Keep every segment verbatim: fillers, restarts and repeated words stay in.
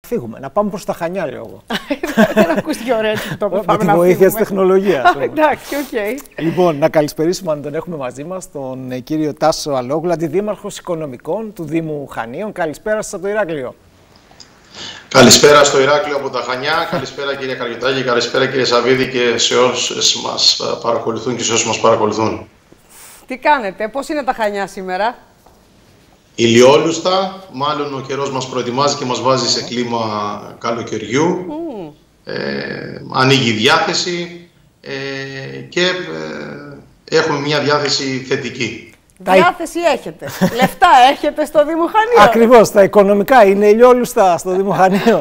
φύγουμε, να πάμε προς τα Χανιά, λέω εγώ. Δεν ακούστηκε ωραία αυτό που πάμε να με τη βοήθεια της τεχνολογίας. Εντάξει, οκ. Λοιπόν, να καλησπερίσουμε, αν τον έχουμε μαζί μας, τον κύριο Τάσο Αλόγλου, αντιδήμαρχος οικονομικών του Δήμου Χανίων. Καλησπέρα σας από το Ηράκλειο. Καλησπέρα στο Ηράκλειο από τα Χανιά. Καλησπέρα κύριε Καριωτάκη, καλησπέρα κύριε Σαββίδη και σε όσους μας παρακολουθούν και σε όσους μας παρακολουθούν. Τι κάνετε, πώς είναι τα Χανιά σήμερα? Ηλιόλουστα, μάλλον ο καιρός μας προετοιμάζει και μας βάζει σε κλίμα καλοκαιριού. Mm. Ε, ανοίγει η διάθεση ε, και ε, έχουμε μια διάθεση θετική. Διάθεση έχετε. Λεφτά έχετε στο Δήμο Χανίων. Ακριβώς, τα οικονομικά είναι ηλιόλουστα στο Δήμο Χανίων.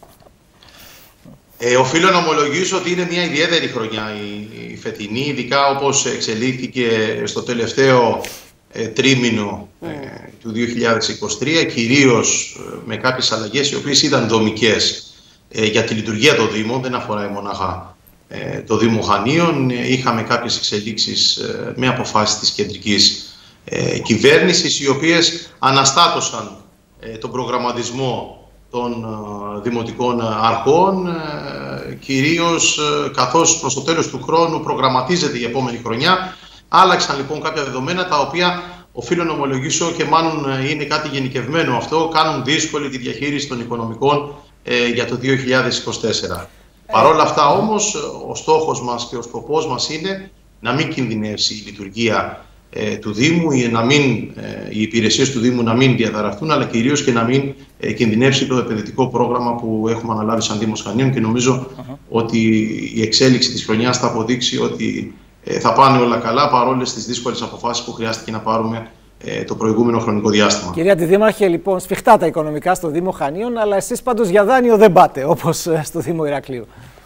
Ε, οφείλω να ομολογήσω ότι είναι μια ιδιαίτερη χρονιά η, η φετινή, ειδικά όπως εξελίχθηκε στο τελευταίο ε, τρίμηνο ε, του δύο χιλιάδες είκοσι τρία, κυρίως ε, με κάποιες αλλαγές οι οποίες ήταν δομικές ε, για τη λειτουργία των Δήμων, δεν αφορά μονάχα ε, το Δήμο Χανίων. Ε, είχαμε κάποιες εξελίξεις ε, με αποφάσεις της κεντρικής ε, κυβέρνησης, οι οποίες αναστάτωσαν ε, τον προγραμματισμό των uh, δημοτικών uh, αρχών, uh, κυρίως uh, καθώς προς το τέλος του χρόνου προγραμματίζεται η επόμενη χρονιά. Άλλαξαν λοιπόν κάποια δεδομένα τα οποία οφείλω να ομολογήσω και μάλλον uh, είναι κάτι γενικευμένο αυτό, κάνουν δύσκολη τη διαχείριση των οικονομικών uh, για το δύο χιλιάδες είκοσι τέσσερα. Ε. Παρ' όλα αυτά όμως ο στόχος μας και ο σκοπός μας είναι να μην κινδυνεύσει η λειτουργία Ε, του Δήμου, ή να μην, ε, οι υπηρεσίες του Δήμου να μην διαταραχθούν, αλλά κυρίως και να μην ε, κινδυνεύσει το επενδυτικό πρόγραμμα που έχουμε αναλάβει σαν Δήμος Χανίων, και νομίζω uh-huh. ότι η εξέλιξη της χρονιάς θα αποδείξει ότι ε, θα πάνε όλα καλά παρόλες τις δύσκολες αποφάσεις που χρειάστηκε να πάρουμε ε, το προηγούμενο χρονικό διάστημα. Κυρία Αντιδήμαρχε, λοιπόν, σφιχτά τα οικονομικά στο Δήμο Χανίων, αλλά εσείς πάντως για δάνειο δεν πάτε, όπως στο Δήμο Ηρακλείου.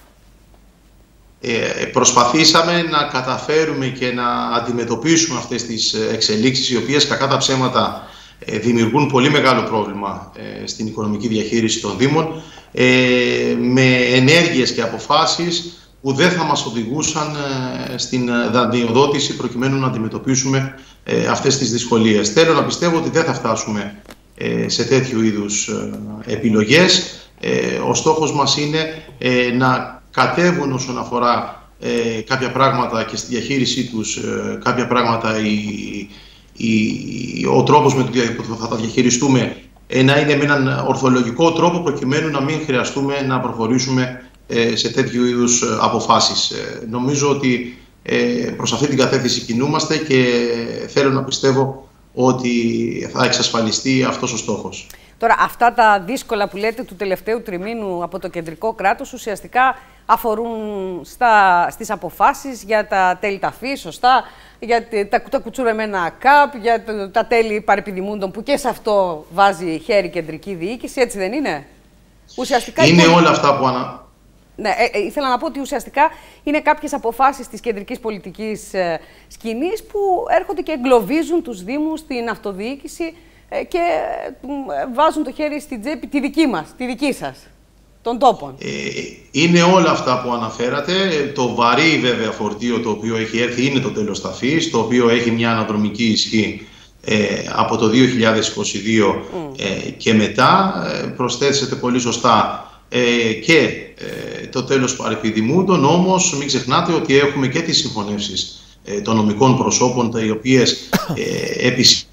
Ε, προσπαθήσαμε να καταφέρουμε και να αντιμετωπίσουμε αυτές τις εξελίξεις, οι οποίες κακά τα ψέματα ε, δημιουργούν πολύ μεγάλο πρόβλημα ε, στην οικονομική διαχείριση των Δήμων, ε, με ενέργειες και αποφάσεις που δεν θα μας οδηγούσαν ε, στην δανειοδότηση προκειμένου να αντιμετωπίσουμε ε, αυτές τις δυσκολίες. Θέλω να πιστεύω ότι δεν θα φτάσουμε ε, σε τέτοιου είδους ε, επιλογές. Ε, ο στόχος μας είναι ε, να κατέβουν όσον αφορά ε, κάποια πράγματα και στη διαχείρισή τους, ε, κάποια πράγματα η, η, ο τρόπος με τον οποίο θα τα διαχειριστούμε ε, να είναι με έναν ορθολογικό τρόπο, προκειμένου να μην χρειαστούμε να προχωρήσουμε ε, σε τέτοιου είδους αποφάσεις. Ε, νομίζω ότι ε, προς αυτή την κατεύθυνση κινούμαστε και θέλω να πιστεύω ότι θα εξασφαλιστεί αυτός ο στόχος. Τώρα, αυτά τα δύσκολα που λέτε του τελευταίου τριμήνου από το κεντρικό κράτος ουσιαστικά αφορούν στα, στις αποφάσεις για τα τέλη ταφή, σωστά, για τα, τα κουτσουρεμένα ΚΑΠ, για το, τα τέλη παρεπιδημούντων, που και σε αυτό βάζει χέρι κεντρική διοίκηση, έτσι δεν είναι? Ουσιαστικά είναι όλα αυτά που ανα... Ναι, ε, ε, ήθελα να πω ότι ουσιαστικά είναι κάποιες αποφάσεις της κεντρικής πολιτικής ε, σκηνής που έρχονται και εγκλωβίζουν τους Δήμους, την αυτοδιοίκηση ε, και ε, βάζουν το χέρι στην τσέπη τη δική μας, τη δική σας, των τόπων. Ε, είναι όλα αυτά που αναφέρατε. Το βαρύ βέβαια φορτίο το οποίο έχει έρθει είναι το τέλος ταφής, το οποίο έχει μια αναδρομική ισχύ ε, από το δύο χιλιάδες είκοσι δύο mm. ε, και μετά. Ε, προσθέσετε πολύ σωστά ε, και ε, το τέλος παρεπιδημούντων, όμως μην ξεχνάτε ότι έχουμε και τις συγχωνεύσεις ε, των νομικών προσώπων, οι οποίες ε, επισήμουν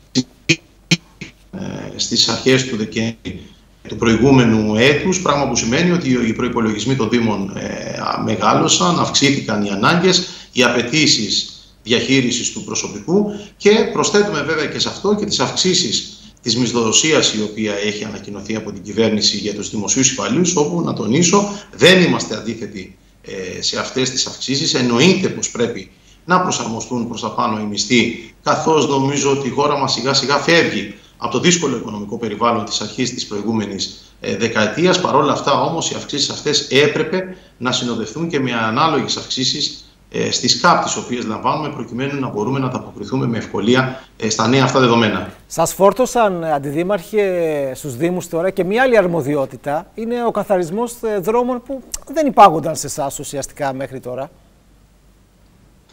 ε, στις αρχές του Δεκέμβρη του προηγούμενου έτους, πράγμα που σημαίνει ότι οι προϋπολογισμοί των Δήμων ε, μεγάλωσαν, αυξήθηκαν οι ανάγκες, οι απαιτήσεις διαχείρισης του προσωπικού, και προσθέτουμε βέβαια και σε αυτό και τις αυξήσεις της μισθοδοσίας, η οποία έχει ανακοινωθεί από την κυβέρνηση για τους δημοσίους υπαλλήλους, όπου, να τονίσω, δεν είμαστε αντίθετοι ε, σε αυτές τις αυξήσεις. Εννοείται πως πρέπει να προσαρμοστούν προς τα πάνω οι μισθοί, καθώς νομίζω ότι η χώρα μας σιγά σιγά φεύγει από το δύσκολο οικονομικό περιβάλλον της αρχής της προηγούμενης ε, δεκαετίας. Παρ' όλα αυτά όμως οι αυξήσεις αυτές έπρεπε να συνοδευτούν και με ανάλογες αυξήσεις ε, στις ΚΑΠ, τις οποίες λαμβάνουμε, προκειμένου να μπορούμε να ανταποκριθούμε με ευκολία ε, στα νέα αυτά δεδομένα. Σας φόρτωσαν, Αντιδήμαρχε, στους Δήμους τώρα και μια άλλη αρμοδιότητα, είναι ο καθαρισμός δρόμων που δεν υπάγονταν σε εσάς ουσιαστικά μέχρι τώρα.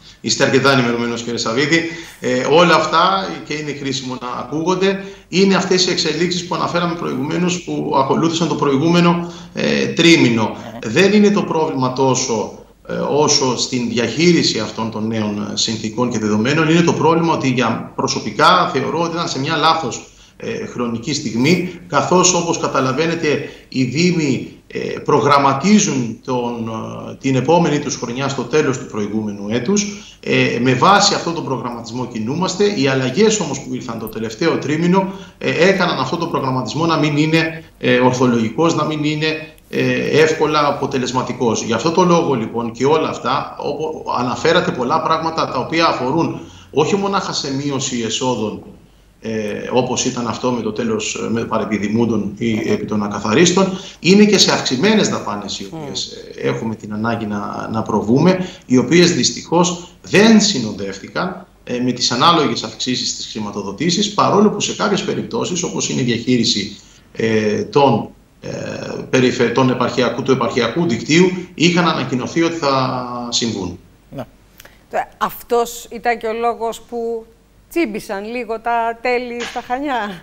Είστε αρκετά ενημερωμένος, κύριε Σαββίδη. Ε, όλα αυτά, και είναι χρήσιμο να ακούγονται, είναι αυτές οι εξελίξεις που αναφέραμε προηγουμένως, που ακολούθησαν το προηγούμενο ε, τρίμηνο. Δεν είναι το πρόβλημα τόσο ε, όσο στην διαχείριση αυτών των νέων συνθηκών και δεδομένων. Είναι το πρόβλημα ότι για προσωπικά θεωρώ ότι ήταν σε μια λάθος ε, χρονική στιγμή, καθώς, όπως καταλαβαίνετε, οι Δήμοι ε, προγραμματίζουν τον, την επόμενη τους χρονιά στο τέλος του προηγούμενου έτους. Ε, με βάση αυτόν τον προγραμματισμό κινούμαστε. Οι αλλαγές όμως που ήρθαν το τελευταίο τρίμηνο ε, έκαναν αυτόν τον προγραμματισμό να μην είναι ε, ορθολογικός, να μην είναι ε, εύκολα αποτελεσματικός. Γι' αυτό το λόγο λοιπόν και όλα αυτά, όπου αναφέρατε πολλά πράγματα τα οποία αφορούν όχι μονάχα σε μείωση εσόδων, Ε, όπως ήταν αυτό με το τέλος με παρεπιδημούντων ή επί των ακαθαρίστων, είναι και σε αυξημένες δαπάνες οι οποίες mm. έχουμε την ανάγκη να, να προβούμε, οι οποίες δυστυχώς δεν συνοδεύτηκαν ε, με τις ανάλογες αυξήσεις της χρηματοδοτήσης, παρόλο που σε κάποιες περιπτώσεις, όπως είναι η διαχείριση ε, των, ε, περιφε, των επαρχιακού, του επαρχιακού δικτύου, είχαν ανακοινωθεί ότι θα συμβούν. Ναι. Αυτός ήταν και ο λόγος που τσίμπησαν λίγο τα τέλη στα Χανιά.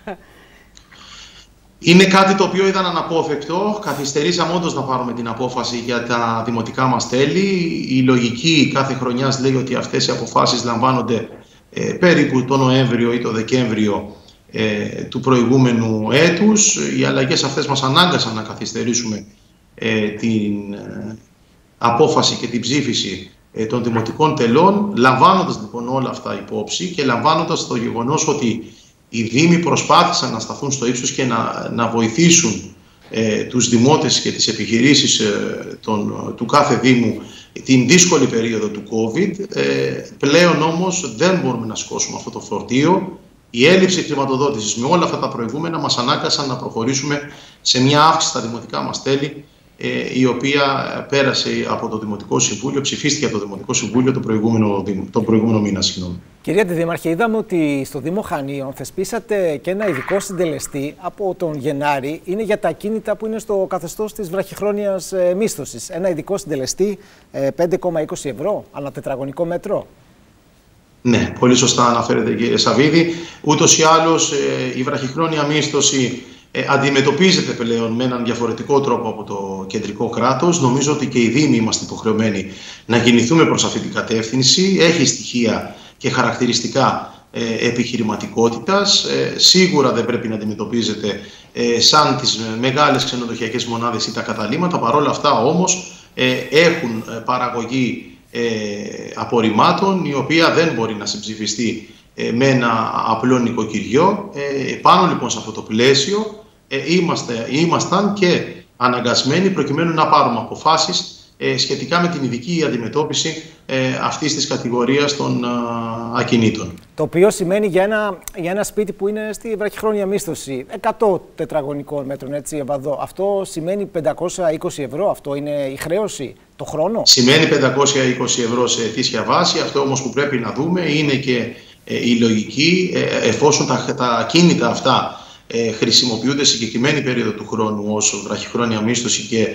Είναι κάτι το οποίο ήταν αναπόφευκτο. Καθυστερήσαμε όντως να πάρουμε την απόφαση για τα δημοτικά μας τέλη. Η λογική κάθε χρονιάς λέει ότι αυτές οι αποφάσεις λαμβάνονται ε, περίπου το Νοέμβριο ή το Δεκέμβριο ε, του προηγούμενου έτους. Οι αλλαγές αυτές μας ανάγκασαν να καθυστερήσουμε ε, την ε, απόφαση και την ψήφιση των δημοτικών τελών, λαμβάνοντας λοιπόν όλα αυτά υπόψη και λαμβάνοντας το γεγονός ότι οι Δήμοι προσπάθησαν να σταθούν στο ύψος και να, να βοηθήσουν ε, τους δημότες και τις επιχειρήσεις ε, των, του κάθε Δήμου την δύσκολη περίοδο του COVID. Ε, πλέον όμως δεν μπορούμε να σηκώσουμε αυτό το φορτίο. Η έλλειψη χρηματοδότησης με όλα αυτά τα προηγούμενα μας ανάγκασαν να προχωρήσουμε σε μια αύξηση στα δημοτικά μας τέλη, η οποία πέρασε από το Δημοτικό Συμβούλιο, ψηφίστηκε από το Δημοτικό Συμβούλιο τον προηγούμενο, τον προηγούμενο μήνα. Συγγνώμη. Κυρία Αντιδήμαρχε, είδαμε ότι στο Δήμο Χανίων θεσπίσατε και ένα ειδικό συντελεστή από τον Γενάρη. Είναι για τα ακίνητα που είναι στο καθεστώς της βραχυχρόνιας ε, μίσθωσης. Ένα ειδικό συντελεστή ε, πέντε κόμμα είκοσι ευρώ ανά τετραγωνικό μέτρο. Ναι, πολύ σωστά αναφέρετε, κύριε Σαββίδη. Ούτως ή άλλως ε, η βραχυχρόνια μίσθωση Ε, αντιμετωπίζεται πλέον με έναν διαφορετικό τρόπο από το κεντρικό κράτος. Νομίζω ότι και οι Δήμοι είμαστε υποχρεωμένοι να κινηθούμε προς αυτή την κατεύθυνση. Έχει στοιχεία και χαρακτηριστικά ε, επιχειρηματικότητας. Ε, σίγουρα δεν πρέπει να αντιμετωπίζεται ε, σαν τις μεγάλες ξενοδοχειακές μονάδες ή τα καταλύματα. Παρ' όλα αυτά όμως ε, έχουν παραγωγή ε, απορριμμάτων, η οποία δεν μπορεί να συμψηφιστεί ε, με ένα απλό νοικοκυριό. Ε, πάνω λοιπόν σε αυτό το πλαίσιο Ε, είμαστε, ήμασταν και αναγκασμένοι προκειμένου να πάρουμε αποφάσεις ε, σχετικά με την ειδική αντιμετώπιση ε, αυτής της κατηγορίας των ε, ακινήτων. Το οποίο σημαίνει για ένα, για ένα σπίτι που είναι στη βραχυχρόνια μίσθωση εκατό τετραγωνικών μέτρων, έτσι, Ευαδό. Αυτό σημαίνει πεντακόσια είκοσι ευρώ, αυτό είναι η χρέωση το χρόνο. Σημαίνει πεντακόσια είκοσι ευρώ σε ετήσια βάση. Αυτό όμως που πρέπει να δούμε είναι και ε, η λογική, ε, εφόσον τα, τα ακίνητα αυτά Ε, χρησιμοποιούνται σε συγκεκριμένη περίοδο του χρόνου ως βραχυχρόνια μίσθωση και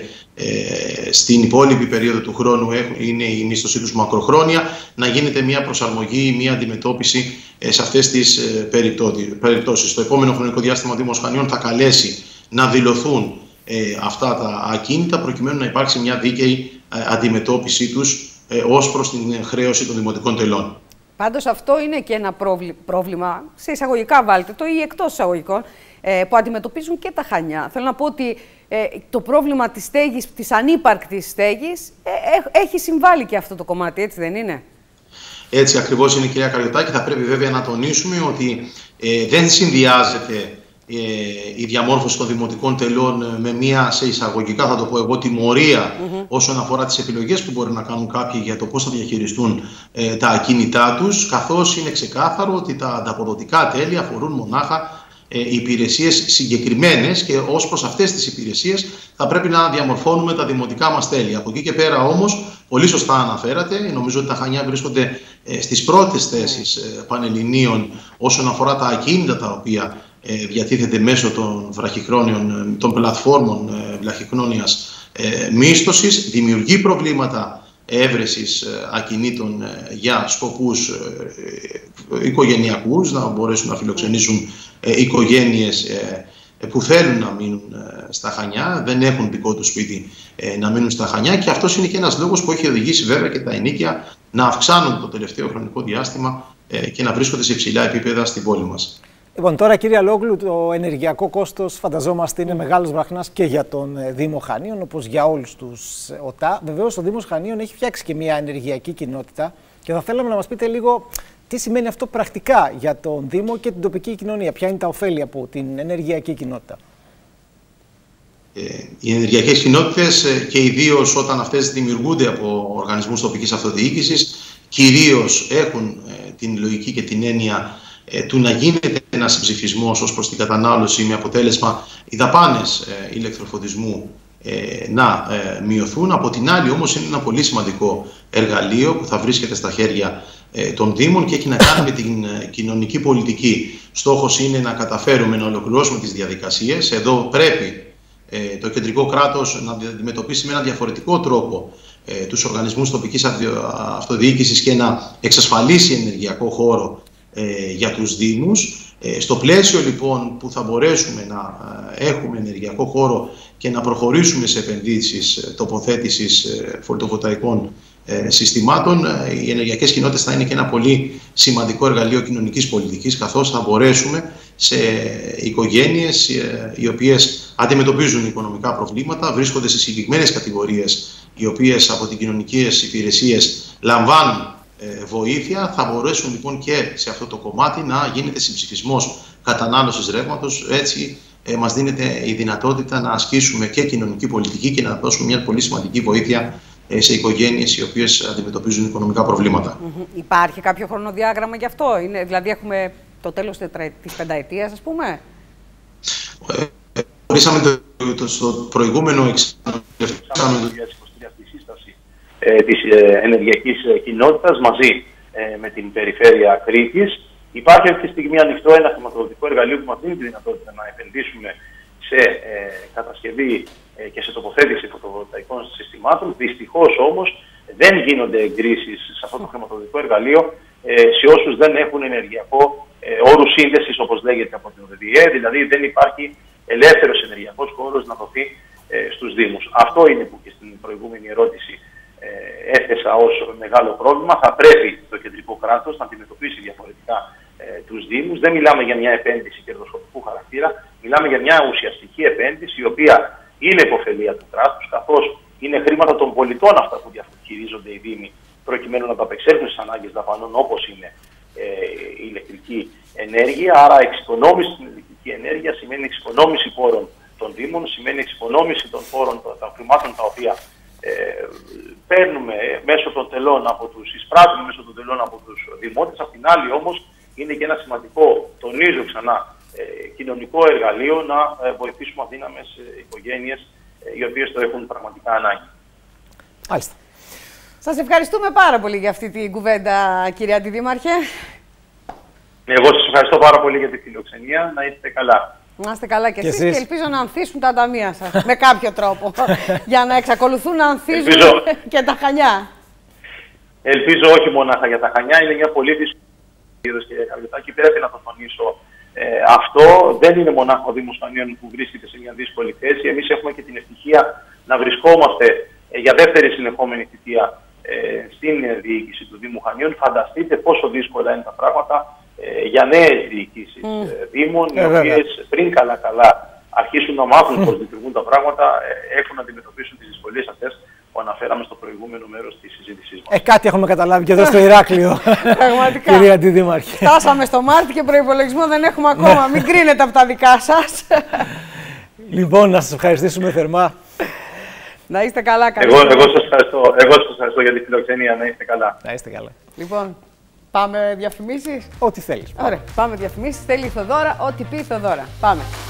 ε, στην υπόλοιπη περίοδο του χρόνου έχουν, είναι η μίσθωσή τους μακροχρόνια, να γίνεται μια προσαρμογή, μια αντιμετώπιση ε, σε αυτές τις ε, περιπτώσεις. Το επόμενο χρονικό διάστημα ο Δήμος Χανίων θα καλέσει να δηλωθούν ε, αυτά τα ακίνητα προκειμένου να υπάρξει μια δίκαιη ε, αντιμετώπιση τους ε, ως προς την χρέωση των δημοτικών τελών. Πάντως αυτό είναι και ένα πρόβλημα, σε εισαγωγικά βάλτε το ή εκτός εισαγωγικών, ε, που αντιμετωπίζουν και τα Χανιά. Θέλω να πω ότι ε, το πρόβλημα της στέγης, της ανύπαρκτης στέγης, ε, έχει συμβάλει και αυτό το κομμάτι, έτσι δεν είναι? Έτσι ακριβώς είναι, κυρία Καριωτάκη. Θα πρέπει βέβαια να τονίσουμε ότι ε, δεν συνδυάζεται ε, η διαμόρφωση των δημοτικών τελών με μια, σε εισαγωγικά θα το πω εγώ, τιμωρία mm-hmm. όσον αφορά τις επιλογές που μπορεί να κάνουν κάποιοι για το πώς θα διαχειριστούν ε, τα ακίνητά τους, καθώς είναι ξεκάθαρο ότι τα ανταποδοτικά τέλη αφορούν μονάχα ε, υπηρεσίες συγκεκριμένες και ως προς αυτές τις υπηρεσίες θα πρέπει να διαμορφώνουμε τα δημοτικά μας τέλη. Από εκεί και πέρα όμως, πολύ σωστά αναφέρατε, νομίζω ότι τα Χανιά βρίσκονται ε, στις πρώτες θέσεις ε, πανελληνίων όσον αφορά τα ακίνητα τα οποία ε, διατίθεται μέσω των βραχυχρόνιων, των πλατφόρμων ε, βραχυχρόνιας ε, μίσθωσης. Δημιουργεί προβλήματα έβρεσης ακινήτων για σκοπούς οικογενειακούς, να μπορέσουν να φιλοξενήσουν οικογένειες που θέλουν να μείνουν στα Χανιά, δεν έχουν δικό τους σπίτι να μείνουν στα Χανιά, και αυτός είναι και ένας λόγος που έχει οδηγήσει βέβαια και τα ενοίκια να αυξάνουν το τελευταίο χρονικό διάστημα και να βρίσκονται σε υψηλά επίπεδα στην πόλη μας. Λοιπόν, τώρα κύριε Αλόγλου, το ενεργειακό κόστος φανταζόμαστε είναι μεγάλος βραχνάς και για τον Δήμο Χανίων, όπως για όλους τους ΟΤΑ. Βεβαίως ο Δήμος Χανίων έχει φτιάξει και μια ενεργειακή κοινότητα και θα θέλαμε να μας πείτε λίγο τι σημαίνει αυτό πρακτικά για τον Δήμο και την τοπική κοινωνία. Ποια είναι τα ωφέλη από την ενεργειακή κοινότητα? Ε, οι ενεργειακές κοινότητες και ιδίως όταν αυτές δημιουργούνται από οργανισμούς τοπικής αυτοδιοίκησης, κυρίως έχουν ε, την λογική και την έννοια ε, του να γίνεται ένας συμψηφισμός ως προς την κατανάλωση, με αποτέλεσμα οι δαπάνες ε, ηλεκτροφωτισμού ε, να ε, μειωθούν. Από την άλλη όμως είναι ένα πολύ σημαντικό εργαλείο που θα βρίσκεται στα χέρια ε, των Δήμων και έχει να κάνει με την ε, κοινωνική πολιτική. Στόχος είναι να καταφέρουμε να ολοκληρώσουμε τις διαδικασίες. Εδώ πρέπει ε, το κεντρικό κράτος να αντιμετωπίσει με ένα διαφορετικό τρόπο ε, τους οργανισμούς τοπικής αυτοδιοίκησης και να εξασφαλίσει ενεργειακό χώρο ε, για τους Δήμους. Ε, στο πλαίσιο λοιπόν που θα μπορέσουμε να ε, έχουμε ενεργειακό χώρο και να προχωρήσουμε σε επενδύσεις ε, τοποθέτησης ε, φωτοβολταϊκών ε, συστημάτων, ε, οι ενεργειακές κοινότητες θα είναι και ένα πολύ σημαντικό εργαλείο κοινωνικής πολιτικής, καθώς θα μπορέσουμε σε οικογένειες ε, οι οποίες αντιμετωπίζουν οικονομικά προβλήματα, βρίσκονται σε συγκεκριμένες κατηγορίες οι οποίες από τις κοινωνικές υπηρεσίες λαμβάνουν βοήθεια, θα μπορέσουν λοιπόν και σε αυτό το κομμάτι να γίνεται συμψηφισμός κατανάλωσης ρεύματος. Έτσι ε, μας δίνεται η δυνατότητα να ασκήσουμε και κοινωνική πολιτική και να δώσουμε μια πολύ σημαντική βοήθεια ε, σε οικογένειες οι οποίες αντιμετωπίζουν οικονομικά προβλήματα. Mm-hmm. Υπάρχει κάποιο χρονοδιάγραμμα γι' αυτό? Είναι, δηλαδή έχουμε το τέλος της πενταετίας, ας πούμε? Ε, ορίσαμε το, το, στο προηγούμενο εξάμηνο της ενεργειακής κοινότητας μαζί με την περιφέρεια Κρήτης. Υπάρχει αυτή τη στιγμή ανοιχτό ένα χρηματοδοτικό εργαλείο που μας δίνει τη δυνατότητα να επενδύσουμε σε κατασκευή και σε τοποθέτηση φωτοβολταϊκών συστημάτων. Δυστυχώς όμως δεν γίνονται εγκρίσεις σε αυτό το χρηματοδοτικό εργαλείο σε όσους δεν έχουν ενεργειακό όρου σύνδεσης, όπως λέγεται από την ΟΔΕΔΙΕ, δηλαδή δεν υπάρχει ελεύθερος ενεργειακός χώρος να δοθεί στους Δήμους. Αυτό είναι που και στην προηγούμενη ερώτηση έθεσα ως μεγάλο πρόβλημα. Θα πρέπει το κεντρικό κράτος να αντιμετωπίσει διαφορετικά ε, τους Δήμους. Δεν μιλάμε για μια επένδυση κερδοσκοπικού χαρακτήρα, μιλάμε για μια ουσιαστική επένδυση η οποία είναι υποφελία του κράτους, καθώς είναι χρήματα των πολιτών αυτά που διαχειρίζονται οι Δήμοι προκειμένου να ανταπεξέλθουν στις ανάγκες δαπανών όπως είναι ε, η ηλεκτρική ενέργεια. Άρα εξοικονόμηση στην ηλεκτρική ενέργεια σημαίνει εξοικονόμηση πόρων των Δήμων, σημαίνει εξοικονόμηση των πόρων των χρημάτων τα οποία Ε, παίρνουμε μέσω των τελών από τους εισπράττουμε μέσω των τελών από τους δημότες. Απ' την άλλη όμως είναι και ένα σημαντικό, τονίζω ξανά, ε, κοινωνικό εργαλείο να ε, βοηθήσουμε αδύναμες ε, οικογένειες ε, οι οποίες το έχουν πραγματικά ανάγκη. Μάλιστα. Σας ευχαριστούμε πάρα πολύ για αυτή την κουβέντα, κυρία Αντιδήμαρχε. Εγώ σας ευχαριστώ πάρα πολύ για τη φιλοξενία. Να είστε καλά. Να είστε καλά κι εσείς και, και ελπίζω να ανθίσουν τα ταμεία σας με κάποιο τρόπο για να εξακολουθούν να ανθίζουν ελπίζω, και τα Χανιά. Ελπίζω όχι μονάχα για τα Χανιά, είναι μια πολύ δύσκολη και πρέπει να το τονίσω ε, αυτό. Δεν είναι μονάχα ο Δήμος Χανίων που βρίσκεται σε μια δύσκολη θέση. Εμείς έχουμε και την ευτυχία να βρισκόμαστε ε, για δεύτερη συνεχόμενη θητεία ε, στην διοίκηση του Δήμου Χανίων. Φανταστείτε πόσο δύσκολα είναι τα πράγματα για νέες διοικήσεις mm. Δήμων, οι ε, οποίες πριν καλά-καλά αρχίσουν να μάθουν mm. πώς λειτουργούν τα πράγματα, έχουν να αντιμετωπίσουν τις δυσκολίες αυτές που αναφέραμε στο προηγούμενο μέρος της συζήτησής μας. Ε, κάτι έχουμε καταλάβει και εδώ στο Ηράκλειο. Πραγματικά. Κυρία Αντιδήμαρχε. Φτάσαμε στο Μάρτι και προϋπολογισμό δεν έχουμε ακόμα. Μην κρίνετε από τα δικά σας. Λοιπόν, να σας ευχαριστήσουμε θερμά. Να είστε καλά, εγώ, εγώ, σας ευχαριστώ, εγώ σας ευχαριστώ για τη φιλοξενία. Να είστε καλά. Να είστε καλά. Λοιπόν. Πάμε διαφημίσεις. Ό,τι θέλεις. Ωραία, πάμε διαφημίσεις. Θέλει η Θοδώρα, ό,τι πει η Θοδώρα. Πάμε.